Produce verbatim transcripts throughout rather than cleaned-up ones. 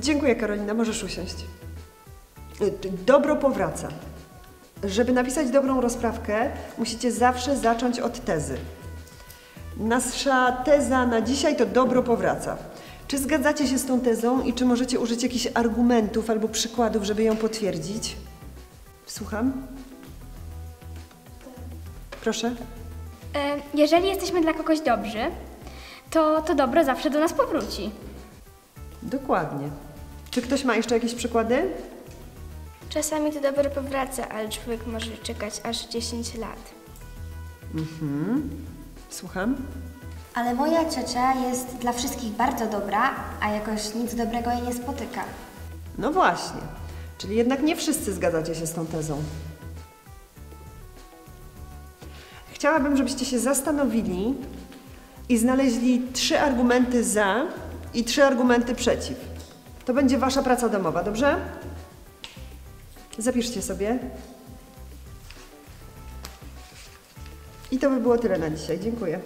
Dziękuję, Karolina, możesz usiąść. Dobro powraca. Żeby napisać dobrą rozprawkę, musicie zawsze zacząć od tezy. Nasza teza na dzisiaj to dobro powraca. Czy zgadzacie się z tą tezą i czy możecie użyć jakichś argumentów albo przykładów, żeby ją potwierdzić? Słucham? Proszę. Jeżeli jesteśmy dla kogoś dobrzy, to to dobro zawsze do nas powróci. Dokładnie. Czy ktoś ma jeszcze jakieś przykłady? Czasami to dobro powraca, ale człowiek może czekać aż dziesięć lat. Mhm. Słucham? Ale moja ciocia jest dla wszystkich bardzo dobra, a jakoś nic dobrego jej nie spotyka. No właśnie. Czyli jednak nie wszyscy zgadzacie się z tą tezą. Chciałabym, żebyście się zastanowili i znaleźli trzy argumenty za i trzy argumenty przeciw. To będzie wasza praca domowa, dobrze? Zapiszcie sobie. I to by było tyle na dzisiaj. Dziękuję.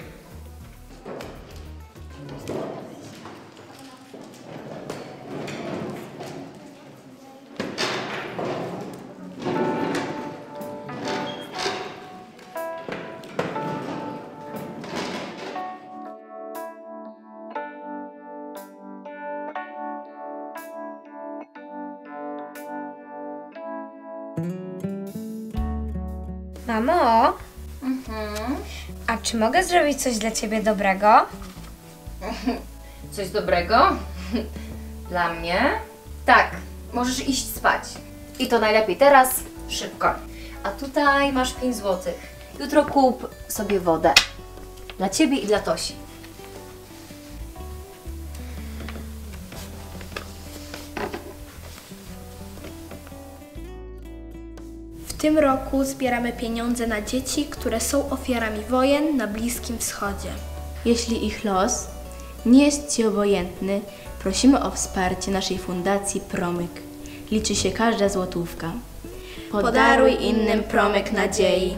Mamo? Mhm. A czy mogę zrobić coś dla ciebie dobrego? Coś dobrego? Dla mnie? Tak, możesz iść spać. I to najlepiej teraz, szybko. A tutaj masz pięć złotych. Jutro kup sobie wodę. Dla ciebie i dla Tosi. W tym roku zbieramy pieniądze na dzieci, które są ofiarami wojen na Bliskim Wschodzie. Jeśli ich los nie jest Ci obojętny, prosimy o wsparcie naszej fundacji Promyk. Liczy się każda złotówka. Podaruj innym promyk nadziei.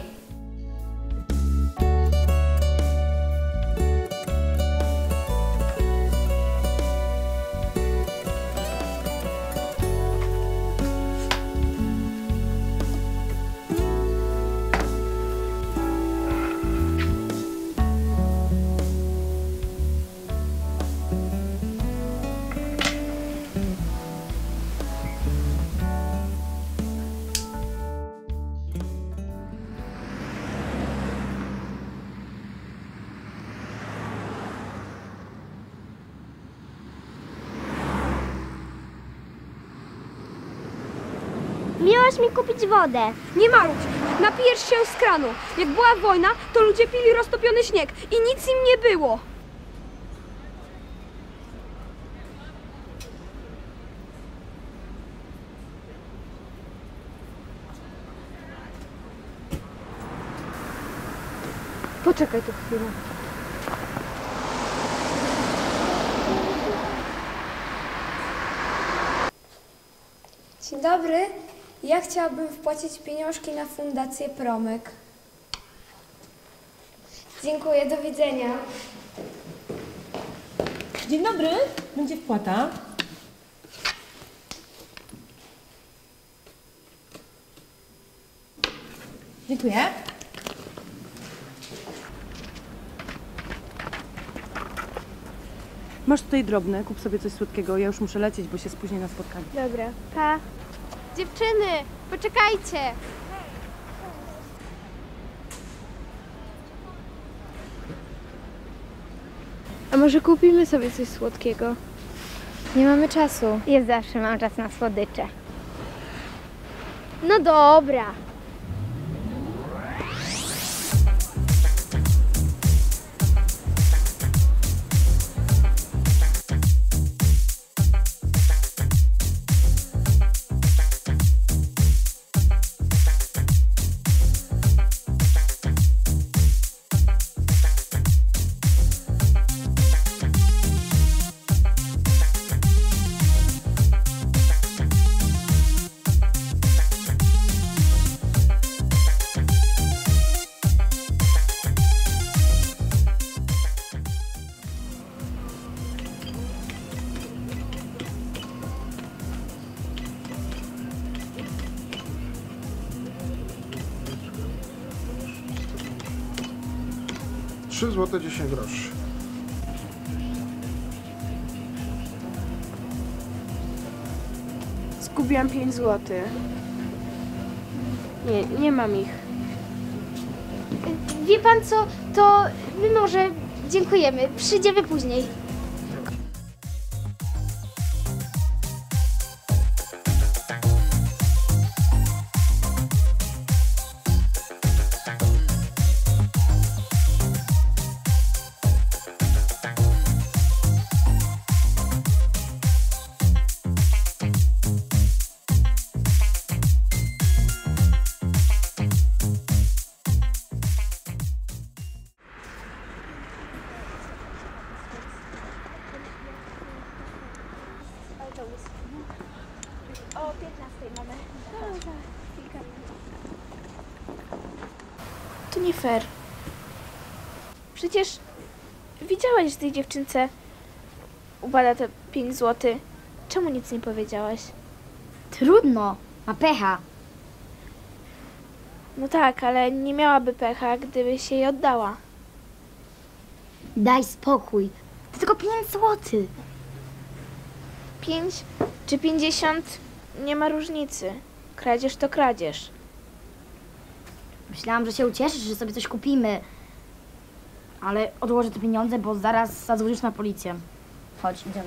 Miałaś mi kupić wodę. Nie marudź, napijesz się z kranu. Jak była wojna, to ludzie pili roztopiony śnieg i nic im nie było. Poczekaj tu chwilę. Dzień dobry. Ja chciałabym wpłacić pieniążki na Fundację Promyk. Dziękuję, do widzenia. Dzień dobry, będzie wpłata. Dziękuję. Masz tutaj drobne, kup sobie coś słodkiego. Ja już muszę lecieć, bo się spóźnię na spotkanie. Dobra, pa. Dziewczyny, poczekajcie. A może kupimy sobie coś słodkiego? Nie mamy czasu. Ja zawsze mam czas na słodycze. No dobra. trzy złote dziesięć groszy. Zgubiłam pięć złotych. Nie, nie mam ich. Wie pan co, to my może dziękujemy, przyjdziemy później. O piętnastej mamy. To nie fair. Przecież widziałaś, że tej dziewczynce upada te pięć złotych. Czemu nic nie powiedziałaś? Trudno, ma pecha. No tak, ale nie miałaby pecha, gdyby się jej oddała. Daj spokój, to tylko pięć złotych. Pięć czy pięćdziesiąt nie ma różnicy. Kradzież to kradzież. Myślałam, że się ucieszysz, że sobie coś kupimy. Ale odłożę te pieniądze, bo zaraz zadzwonisz na policję. Chodź, idziemy.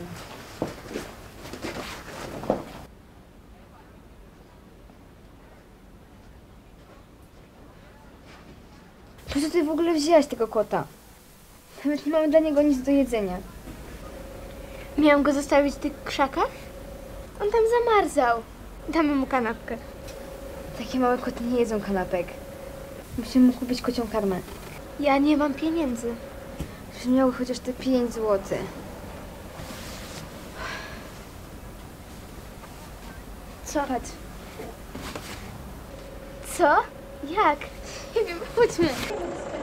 Po co ty w ogóle wzięłaś tego kota? Nawet nie mamy dla niego nic do jedzenia. Miałam go zostawić w tych krzakach? On tam zamarzał. Damy mu kanapkę. Takie małe koty nie jedzą kanapek. Musimy mu kupić kocią karmę. Ja nie mam pieniędzy. Już miały chociaż te pięć złotych. Co? Chodź. Co? Jak? Nie wiem, chodźmy.